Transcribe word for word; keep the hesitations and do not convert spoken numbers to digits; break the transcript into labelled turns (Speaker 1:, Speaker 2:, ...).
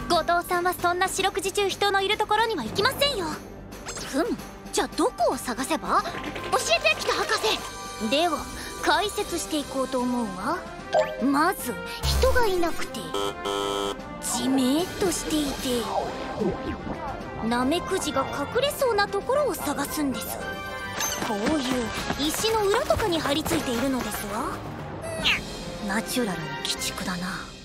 Speaker 1: 後藤さんはそんな四六時中人のいるところには行きませんよ。ふむ、じゃあどこを探せば？教えて、北博士。では解説していこうと思うわ。まず人がいなくてじめっとしていてナメクジが隠れそうなところを探すんです。こういう石の裏とかに張り付いているのですわ。ナチュラルに鬼畜だな。